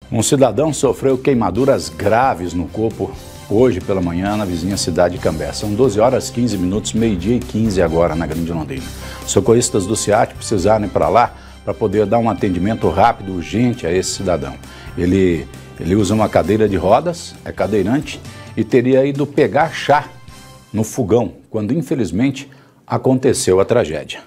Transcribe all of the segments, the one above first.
Um cidadão sofreu queimaduras graves no corpo hoje pela manhã na vizinha cidade de Cambé. São 12 horas 15 minutos, meio-dia e 15 agora na Grande Londrina. Socorristas do SEAT precisaram ir para lá para poder dar um atendimento rápido, urgente a esse cidadão. Ele usa uma cadeira de rodas, é cadeirante e teria ido pegar chá no fogão, quando infelizmente aconteceu a tragédia.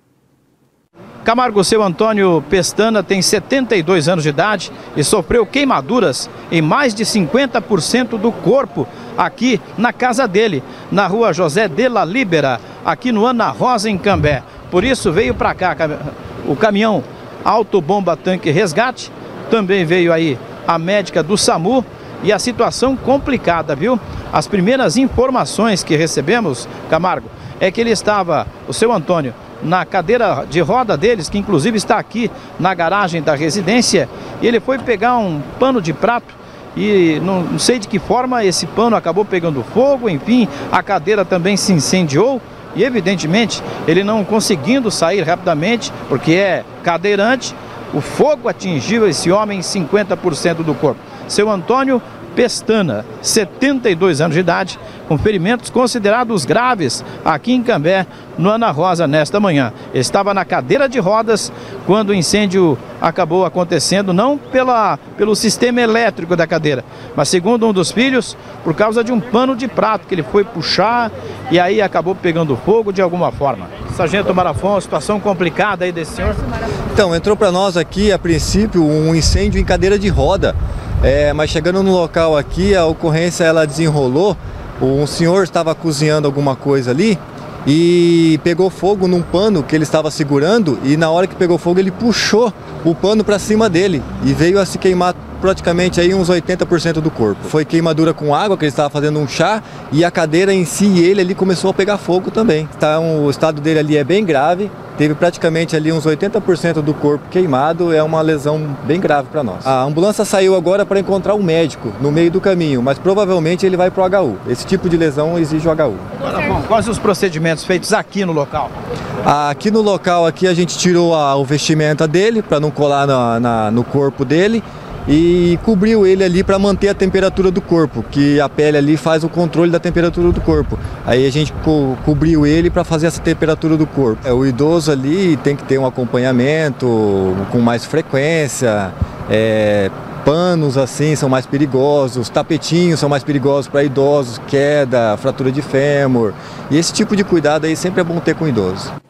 Camargo, seu Antônio Pestana tem 72 anos de idade e sofreu queimaduras em mais de 50% do corpo aqui na casa dele, na rua José de la Libera, aqui no Ana Rosa, em Cambé. Por isso veio para cá o caminhão Autobomba Tanque Resgate, também veio aí a médica do SAMU e a situação complicada, viu? As primeiras informações que recebemos, Camargo, é que ele estava, o seu Antônio, na cadeira de roda deles, que inclusive está aqui na garagem da residência, e ele foi pegar um pano de prato e não sei de que forma esse pano acabou pegando fogo, enfim, a cadeira também se incendiou e evidentemente ele não conseguindo sair rapidamente, porque é cadeirante, o fogo atingiu esse homem em 50% do corpo. Seu Antônio Pestana, 72 anos de idade, com ferimentos considerados graves aqui em Cambé, no Ana Rosa, nesta manhã. Estava na cadeira de rodas quando o incêndio acabou acontecendo, não pelo sistema elétrico da cadeira, mas segundo um dos filhos, por causa de um pano de prato que ele foi puxar e aí acabou pegando fogo de alguma forma. Sargento Marafon, situação complicada aí desse senhor? Então, entrou para nós aqui, a princípio, um incêndio em cadeira de roda. Mas chegando no local aqui, a ocorrência ela desenrolou. Um senhor estava cozinhando alguma coisa ali e pegou fogo num pano que ele estava segurando, e na hora que pegou fogo ele puxou o pano para cima dele e veio a se queimar praticamente aí uns 80% do corpo. Foi queimadura com água, que ele estava fazendo um chá, e a cadeira em si e ele ali começou a pegar fogo também. O estado dele ali é bem grave, teve praticamente ali uns 80% do corpo queimado, é uma lesão bem grave para nós. A ambulância saiu agora para encontrar um médico no meio do caminho, mas provavelmente ele vai para o HU. Esse tipo de lesão exige o HU. Bom, quais os procedimentos feitos aqui no local? Aqui no local aqui a gente tirou o vestimenta dele para não colar no corpo dele, e cobriu ele ali para manter a temperatura do corpo, que a pele ali faz o controle da temperatura do corpo. Aí a gente cobriu ele para fazer essa temperatura do corpo. O idoso ali tem que ter um acompanhamento com mais frequência, panos assim são mais perigosos, tapetinhos são mais perigosos para idosos, queda, fratura de fêmur, e esse tipo de cuidado aí sempre é bom ter com o idoso.